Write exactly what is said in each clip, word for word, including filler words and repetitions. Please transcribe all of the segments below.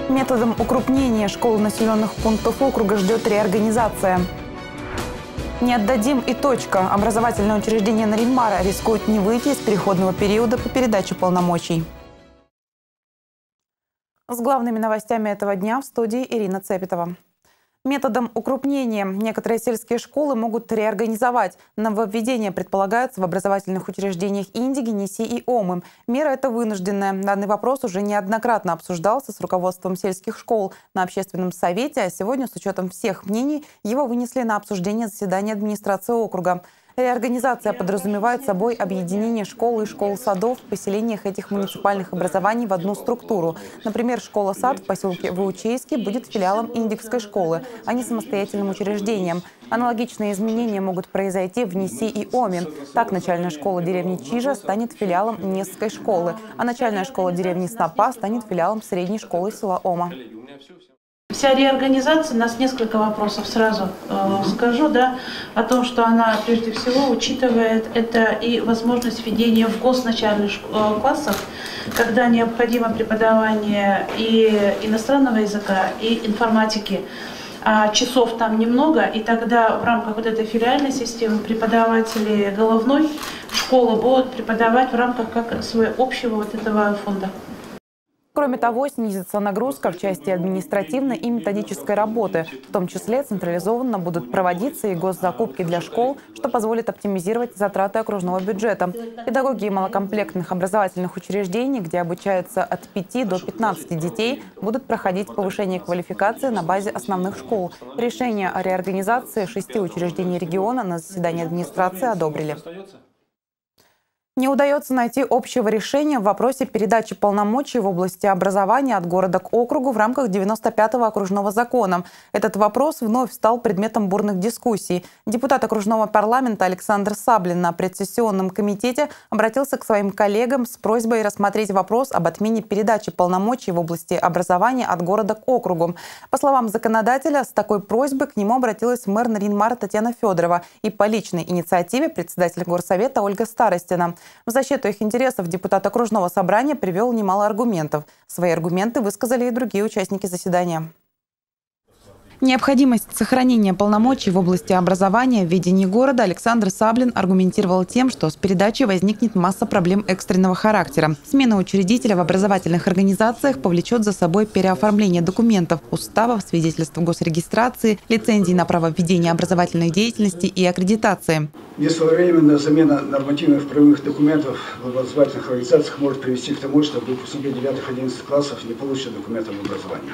Методом укрупнения школ населенных пунктов округа ждет реорганизация. Не отдадим и точка. Образовательное учреждение Нарьян-Мара рискует не выйти из переходного периода по передаче полномочий. С главными новостями этого дня в студии Ирина Цепетова. Методом укрупнения некоторые сельские школы могут реорганизовать. Нововведения предполагаются в образовательных учреждениях Индиги, Неси и Омы. Мера эта вынужденная. Данный вопрос уже неоднократно обсуждался с руководством сельских школ на общественном совете, а сегодня, с учетом всех мнений, его вынесли на обсуждение заседания администрации округа. Реорганизация подразумевает собой объединение школ и школ-садов в поселениях этих муниципальных образований в одну структуру. Например, школа-сад в поселке Выучейский будет филиалом Индигской школы, а не самостоятельным учреждением. Аналогичные изменения могут произойти в Неси и Оме. Так, начальная школа деревни Чижа станет филиалом Несской школы, а начальная школа деревни Снопа станет филиалом средней школы села Ома. Вся реорганизация, у нас несколько вопросов сразу э, скажу, да, о том, что она прежде всего учитывает это и возможность введения в госначальных э, классах, когда необходимо преподавание и иностранного языка, и информатики. А часов там немного, и тогда в рамках вот этой филиальной системы преподаватели головной школы будут преподавать в рамках как своего общего вот этого фонда. Кроме того, снизится нагрузка в части административной и методической работы. В том числе централизованно будут проводиться и госзакупки для школ, что позволит оптимизировать затраты окружного бюджета. Педагоги и малокомплектных образовательных учреждений, где обучаются от пяти до пятнадцати детей, будут проходить повышение квалификации на базе основных школ. Решение о реорганизации шести учреждений региона на заседании администрации одобрили. Не удается найти общего решения в вопросе передачи полномочий в области образования от города к округу в рамках девяносто пятого окружного закона. Этот вопрос вновь стал предметом бурных дискуссий. Депутат окружного парламента Александр Саблин на предсессионном комитете обратился к своим коллегам с просьбой рассмотреть вопрос об отмене передачи полномочий в области образования от города к округу. По словам законодателя, с такой просьбой к нему обратилась мэр Нарьян-Мара Татьяна Федорова и по личной инициативе председатель горсовета Ольга Старостина. В защиту их интересов депутат окружного собрания привел немало аргументов. Свои аргументы высказали и другие участники заседания. Необходимость сохранения полномочий в области образования в ведении города Александр Саблин аргументировал тем, что с передачей возникнет масса проблем экстренного характера. Смена учредителя в образовательных организациях повлечет за собой переоформление документов, уставов, свидетельств госрегистрации, лицензий на право ведения образовательной деятельности и аккредитации. Несвоевременная замена нормативных правовых документов в образовательных организациях может привести к тому, что выпускники девятых-одиннадцатых классов не получат документов об образовании.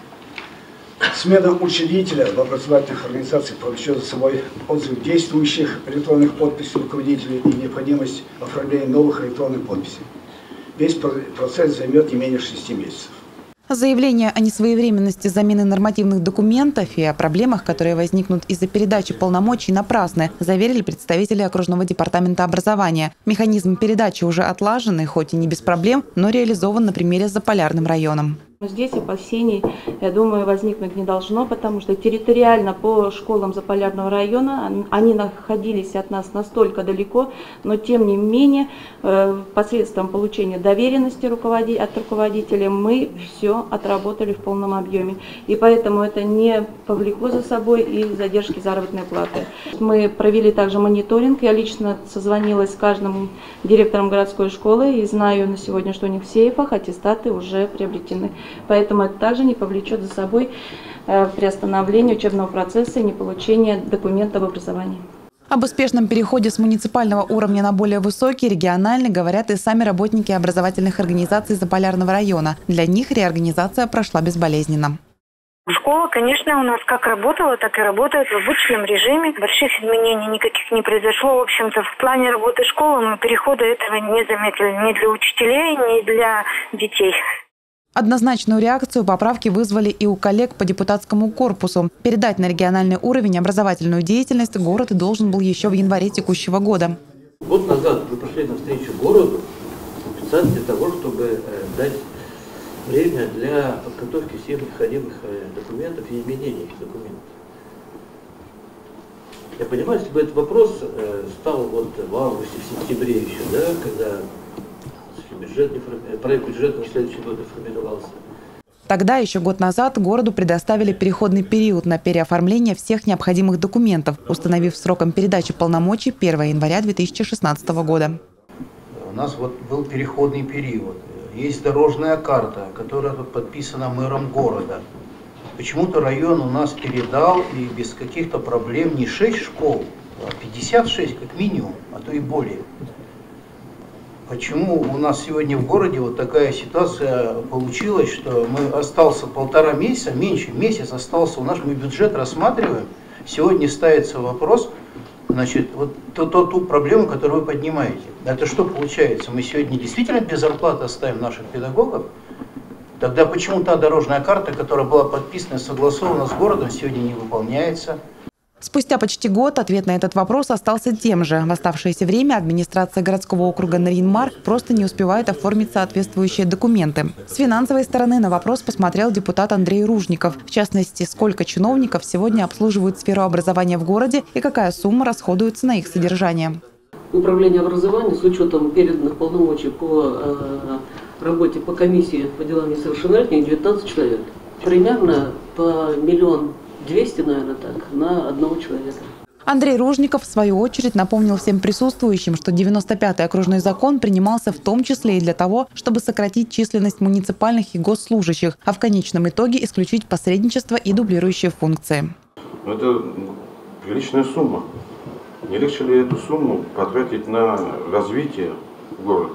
Смена учредителя в образовательных организациях повлечет за собой отзыв действующих электронных подписей руководителей и необходимость оформления новых электронных подписей. Весь процесс займет не менее шести месяцев. Заявления о несвоевременности замены нормативных документов и о проблемах, которые возникнут из-за передачи полномочий, напрасны, заверили представители окружного департамента образования. Механизм передачи уже отлажен и хоть и не без проблем, но реализован на примере с Заполярным районом. Здесь опасений, я думаю, возникнуть не должно, потому что территориально по школам Заполярного района они находились от нас настолько далеко, но тем не менее посредством получения доверенности от руководителя мы все отработали в полном объеме. И поэтому это не повлекло за собой и задержки заработной платы. Мы провели также мониторинг, я лично созвонилась с каждым директором городской школы и знаю на сегодня, что у них в сейфах аттестаты уже приобретены. Поэтому это также не повлечет за собой приостановление учебного процесса и неполучение документов об образовании. Об успешном переходе с муниципального уровня на более высокий, региональный, говорят и сами работники образовательных организаций Заполярного района. Для них реорганизация прошла безболезненно. Школа, конечно, у нас как работала, так и работает в обычном режиме. Больших изменений никаких не произошло. В общем-то, в плане работы школы мы перехода этого не заметили ни для учителей, ни для детей. Однозначную реакцию поправки вызвали и у коллег по депутатскому корпусу. Передать на региональный уровень образовательную деятельность город должен был еще в январе текущего года. Год назад мы пошли навстречу городу специально для того, чтобы дать время для подготовки всех необходимых документов и изменений этих документов. Я понимаю, если бы этот вопрос стал вот в августе, в сентябре еще, да, когда бюджет, проект бюджета на следующий год формировался. Тогда, еще год назад, городу предоставили переходный период на переоформление всех необходимых документов, установив сроком передачи полномочий первое января две тысячи шестнадцатого года. У нас вот был переходный период. Есть дорожная карта, которая тут подписана мэром города. Почему-то район у нас передал и без каких-то проблем не шесть школ, а пятьдесят шесть как минимум, а то и более. Почему у нас сегодня в городе вот такая ситуация получилась, что мы остался полтора месяца, меньше месяц остался у нас, мы бюджет рассматриваем, сегодня ставится вопрос, значит, вот ту, ту, ту проблему, которую вы поднимаете. Это что получается? Мы сегодня действительно без зарплаты оставим наших педагогов? Тогда почему та дорожная карта, которая была подписана и согласована с городом, сегодня не выполняется? Спустя почти год ответ на этот вопрос остался тем же. В оставшееся время администрация городского округа Нарьян-Мар просто не успевает оформить соответствующие документы. С финансовой стороны на вопрос посмотрел депутат Андрей Ружников. В частности, сколько чиновников сегодня обслуживают сферу образования в городе и какая сумма расходуется на их содержание. Управление образования с учетом переданных полномочий по э, работе по комиссии по делам несовершеннолетних девятнадцать человек. Примерно по миллион двести, наверное, так, на одного человека. Андрей Ружников, в свою очередь, напомнил всем присутствующим, что девяносто пятый окружной закон принимался в том числе и для того, чтобы сократить численность муниципальных и госслужащих, а в конечном итоге исключить посредничество и дублирующие функции. Это приличная сумма. Не легче ли эту сумму потратить на развитие города?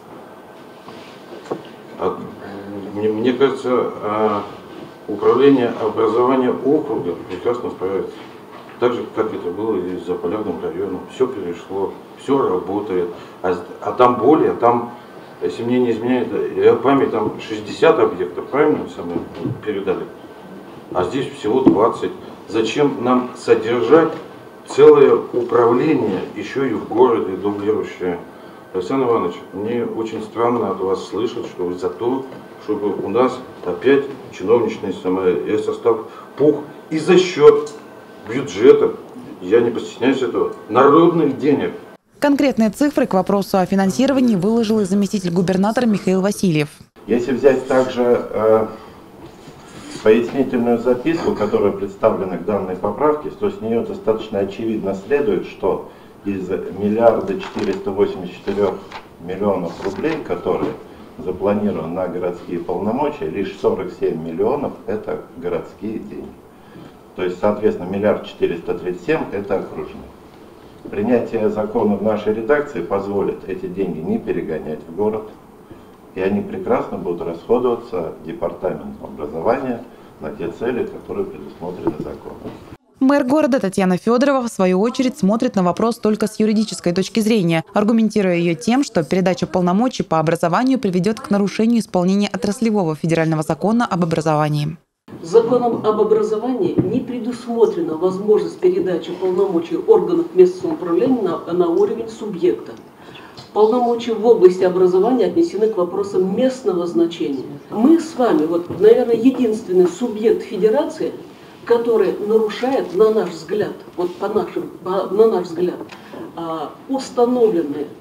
Мне, мне кажется, управление образования округа прекрасно справится. Так же, как это было и с Заполярным районом. Все перешло, все работает. А, а там более, там, если мне не изменяет память, там шестьдесят объектов, правильно, самое передали? А здесь всего двадцать. Зачем нам содержать целое управление еще и в городе дублирующее? Александр Иванович, мне очень странно от вас слышать, что вы за то, чтобы у нас опять чиновничный состав пух и за счет бюджета, я не постесняюсь этого, народных денег. Конкретные цифры к вопросу о финансировании выложил и заместитель губернатора Михаил Васильев. Если взять также э, пояснительную записку, которая представлена к данной поправке, то с нее достаточно очевидно следует, что из миллиарда четыреста восемьдесят четыре миллионов рублей, которые запланированы на городские полномочия, лишь сорок семь миллионов это городские деньги. То есть, соответственно, миллиард четыреста тридцать семь это окружные. Принятие закона в нашей редакции позволит эти деньги не перегонять в город, и они прекрасно будут расходоваться департаментом образования на те цели, которые предусмотрены законом. Мэр города Татьяна Федорова, в свою очередь, смотрит на вопрос только с юридической точки зрения, аргументируя ее тем, что передача полномочий по образованию приведет к нарушению исполнения отраслевого федерального закона об образовании. Законом об образовании не предусмотрена возможность передачи полномочий органов местного самоуправления на, на уровень субъекта. Полномочия в области образования отнесены к вопросам местного значения. Мы с вами, вот, наверное, единственный субъект федерации, который нарушает, на наш взгляд, вот по нашим, по, на наш взгляд, установленные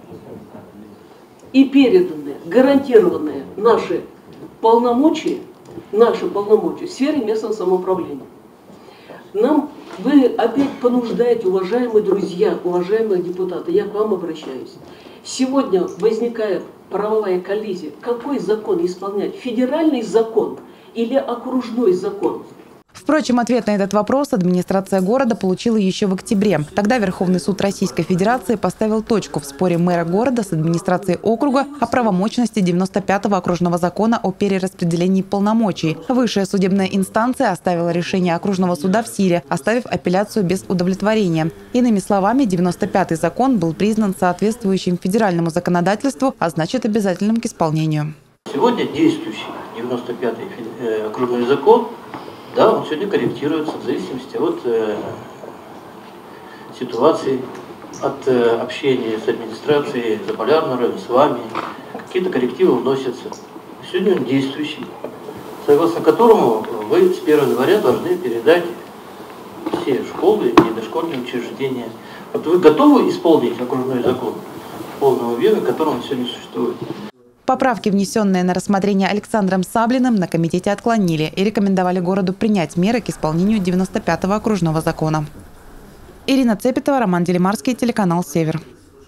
и переданные, гарантированные наши полномочия, наши полномочия в сфере местного самоуправления. Нам вы опять понуждаете, уважаемые друзья, уважаемые депутаты, я к вам обращаюсь. Сегодня возникает правовая коллизия. Какой закон исполнять? Федеральный закон или окружной закон? Впрочем, ответ на этот вопрос администрация города получила еще в октябре. Тогда Верховный суд Российской Федерации поставил точку в споре мэра города с администрацией округа о правомочности девяносто пятого окружного закона о перераспределении полномочий. Высшая судебная инстанция оставила решение окружного суда в силе, оставив апелляцию без удовлетворения. Иными словами, девяносто пятый закон был признан соответствующим федеральному законодательству, а значит обязательным к исполнению. Сегодня действующий девяносто пятый окружной закон, да, он сегодня корректируется в зависимости от э, ситуации, от э, общения с администрацией Заполярного района, с вами. Какие-то коррективы вносятся. Сегодня он действующий, согласно которому вы с первого января должны передать все школы и дошкольные учреждения. Вот вы готовы исполнить окружной закон в полном объеме, который он сегодня существует? Поправки, внесенные на рассмотрение Александром Саблиным, на комитете отклонили и рекомендовали городу принять меры к исполнению девяносто пятого окружного закона. Ирина Цепетова, Роман Делимарский, телеканал «Север».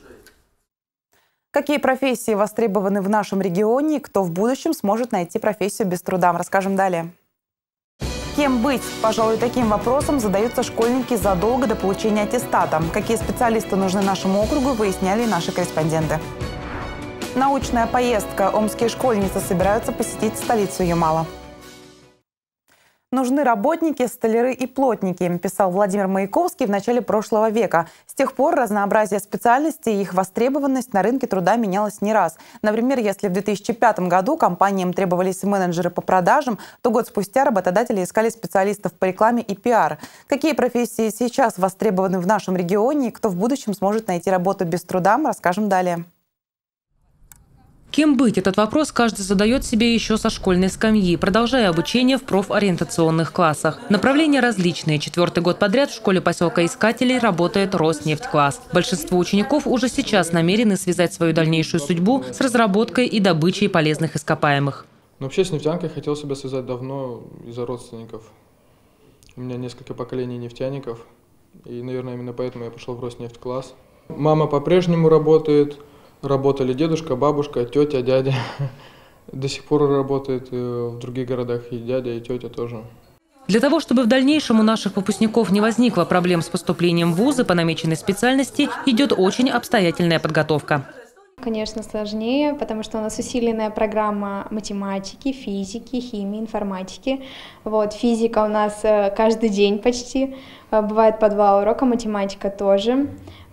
Какие профессии востребованы в нашем регионе и кто в будущем сможет найти профессию без труда, расскажем далее. Кем быть? Пожалуй, таким вопросом задаются школьники задолго до получения аттестата. Какие специалисты нужны нашему округу, выясняли наши корреспонденты. Научная поездка. Омские школьницы собираются посетить столицу Ямала. «Нужны работники, столяры и плотники», писал Владимир Маяковский в начале прошлого века. С тех пор разнообразие специальностей и их востребованность на рынке труда менялась не раз. Например, если в две тысячи пятом году компаниям требовались менеджеры по продажам, то год спустя работодатели искали специалистов по рекламе и пиар. Какие профессии сейчас востребованы в нашем регионе и кто в будущем сможет найти работу без труда, расскажем далее. Кем быть? Этот вопрос каждый задает себе еще со школьной скамьи, продолжая обучение в профориентационных классах. Направления различные. Четвертый год подряд в школе поселка Искателей работает Роснефть-класс. Большинство учеников уже сейчас намерены связать свою дальнейшую судьбу с разработкой и добычей полезных ископаемых. Но вообще с нефтянкой хотел себя связать давно из-за родственников. У меня несколько поколений нефтяников, и, наверное, именно поэтому я пошел в Роснефть-класс. Мама по-прежнему работает. Работали дедушка, бабушка, тетя, дядя. До сих пор работает в других городах и дядя, и тетя тоже. Для того, чтобы в дальнейшем у наших выпускников не возникло проблем с поступлением в вузы по намеченной специальности, идет очень обстоятельная подготовка. Конечно, сложнее, потому что у нас усиленная программа математики, физики, химии, информатики. Вот, физика у нас каждый день почти, бывает по два урока, математика тоже.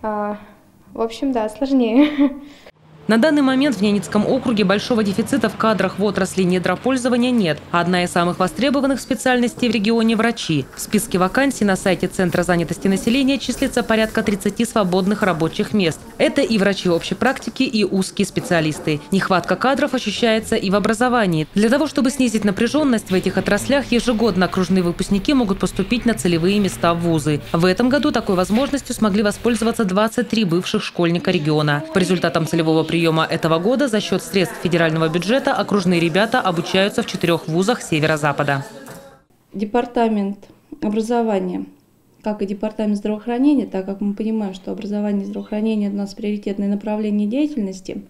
В общем, да, сложнее. На данный момент в Ненецком округе большого дефицита в кадрах в отрасли недропользования нет. Одна из самых востребованных специальностей в регионе – врачи. В списке вакансий на сайте Центра занятости населения числится порядка тридцати свободных рабочих мест. Это и врачи общей практики, и узкие специалисты. Нехватка кадров ощущается и в образовании. Для того, чтобы снизить напряженность в этих отраслях, ежегодно окружные выпускники могут поступить на целевые места в вузы. В этом году такой возможностью смогли воспользоваться двадцать три бывших школьника региона. По результатам целевого приема этого года за счет средств федерального бюджета окружные ребята обучаются в четырех вузах северо-запада. Департамент образования, как и департамент здравоохранения, так как мы понимаем, что образование и здравоохранение у нас приоритетное направление деятельности,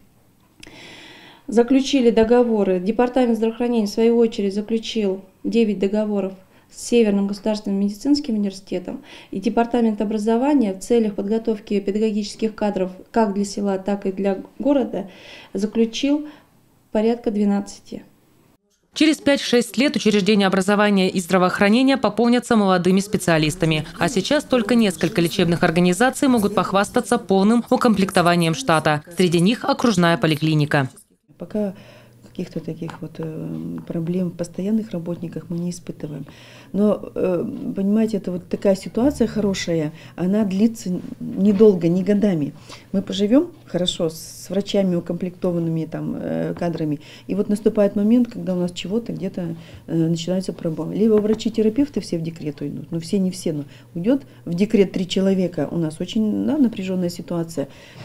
заключили договоры. Департамент здравоохранения, в свою очередь, заключил девять договоров с Северным государственным медицинским университетом, и Департамент образования в целях подготовки педагогических кадров как для села, так и для города заключил порядка двенадцати. Через пять-шесть лет учреждения образования и здравоохранения пополнятся молодыми специалистами. А сейчас только несколько лечебных организаций могут похвастаться полным укомплектованием штата. Среди них окружная поликлиника. Пока каких-то таких вот проблем в постоянных работниках мы не испытываем. Но, понимаете, это вот такая ситуация хорошая, она длится недолго, не годами. Мы поживем хорошо с врачами, укомплектованными там кадрами, и вот наступает момент, когда у нас чего-то где-то начинаются проблемы. Либо врачи-терапевты все в декрет уйдут, ну все, не все, но уйдет в декрет три человека, у нас очень да, напряженная ситуация.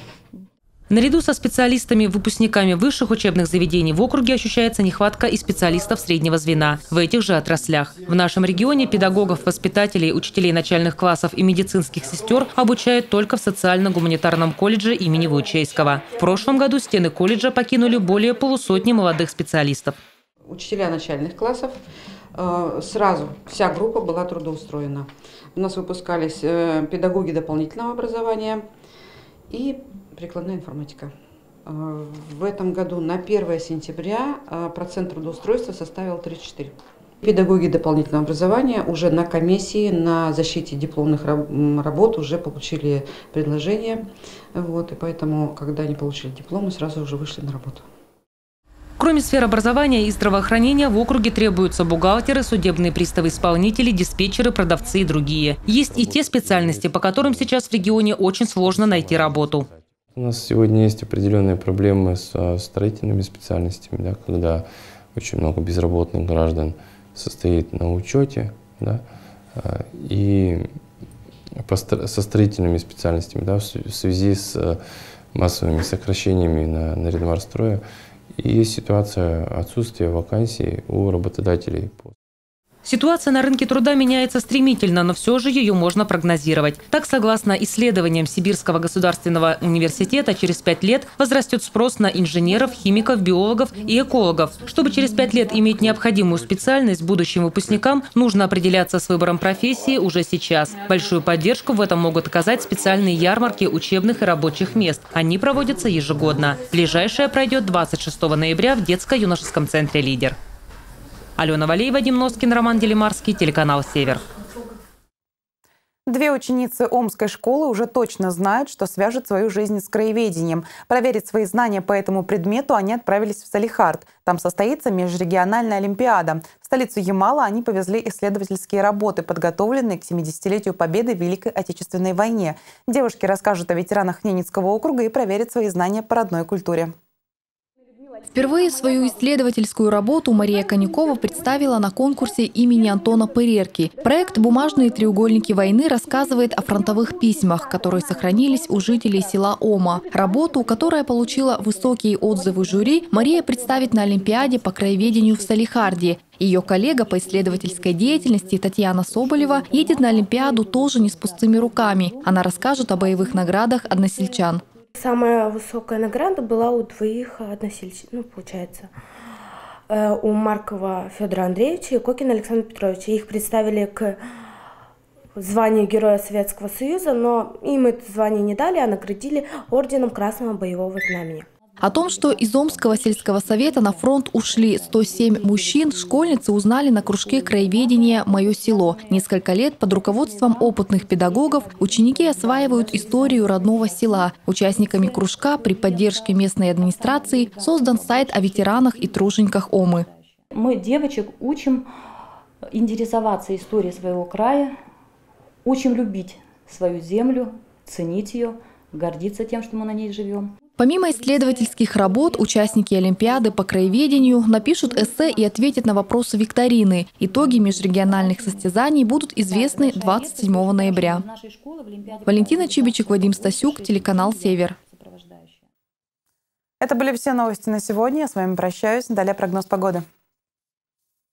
Наряду со специалистами, выпускниками высших учебных заведений в округе ощущается нехватка и специалистов среднего звена в этих же отраслях. В нашем регионе педагогов, воспитателей, учителей начальных классов и медицинских сестер обучают только в социально-гуманитарном колледже имени Вуйчейского. В прошлом году стены колледжа покинули более полусотни молодых специалистов. Учителя начальных классов, сразу вся группа была трудоустроена. У нас выпускались педагоги дополнительного образования и прикладная информатика. В этом году на первое сентября процент трудоустройства составил тридцать четыре. Педагоги дополнительного образования уже на комиссии на защите дипломных работ уже получили предложение. Вот, и поэтому, когда они получили дипломы, сразу уже вышли на работу. Кроме сфер образования и здравоохранения, в округе требуются бухгалтеры, судебные приставы-исполнители, диспетчеры, продавцы и другие. Есть и те специальности, по которым сейчас в регионе очень сложно найти работу. У нас сегодня есть определенные проблемы с строительными специальностями, да, когда очень много безработных граждан состоит на учете, да, и со строительными специальностями, да, в связи с массовыми сокращениями на, на Редмарстрое И есть ситуация отсутствия вакансий у работодателей. Ситуация на рынке труда меняется стремительно, но все же ее можно прогнозировать. Так, согласно исследованиям Сибирского государственного университета, через пять лет возрастет спрос на инженеров, химиков, биологов и экологов. Чтобы через пять лет иметь необходимую специальность будущим выпускникам, нужно определяться с выбором профессии уже сейчас. Большую поддержку в этом могут оказать специальные ярмарки учебных и рабочих мест. Они проводятся ежегодно. Ближайшая пройдет двадцать шестого ноября в детско-юношеском центре «Лидер». Алена Валеева, Вадим Носкин, Роман Делимарский, телеканал «Север». Две ученицы Омской школы уже точно знают, что свяжут свою жизнь с краеведением. Проверить свои знания по этому предмету они отправились в Салехард. Там состоится межрегиональная олимпиада. В столицу Ямала они повезли исследовательские работы, подготовленные к семидесятилетию Победы в Великой Отечественной войне. Девушки расскажут о ветеранах Ненецкого округа и проверят свои знания по родной культуре. Впервые свою исследовательскую работу Мария Конюкова представила на конкурсе имени Антона Пырерки. Проект «Бумажные треугольники войны» рассказывает о фронтовых письмах, которые сохранились у жителей села Ома. Работу, которая получила высокие отзывы жюри, Мария представит на Олимпиаде по краеведению в Салехарде. Ее коллега по исследовательской деятельности Татьяна Соболева едет на Олимпиаду тоже не с пустыми руками. Она расскажет о боевых наградах односельчан. Самая высокая награда была у двоих односельчан, ну, получается, у Маркова Федора Андреевича и Кокина Александра Петровича. Их представили к званию Героя Советского Союза, но им это звание не дали, а наградили орденом Красного Боевого Знамени. О том, что из Омского сельского совета на фронт ушли сто семь мужчин, школьницы узнали на кружке краеведения «Мое село». Несколько лет под руководством опытных педагогов ученики осваивают историю родного села. Участниками кружка при поддержке местной администрации создан сайт о ветеранах и тружениках Омы. Мы девочек учим интересоваться историей своего края, учим любить свою землю, ценить ее, гордиться тем, что мы на ней живем. Помимо исследовательских работ, участники Олимпиады по краеведению напишут эссе и ответят на вопросы викторины. Итоги межрегиональных состязаний будут известны двадцать седьмого ноября. Валентина Чибичек, Вадим Стасюк, телеканал «Север». Это были все новости на сегодня. Я с вами прощаюсь. Далее прогноз погоды.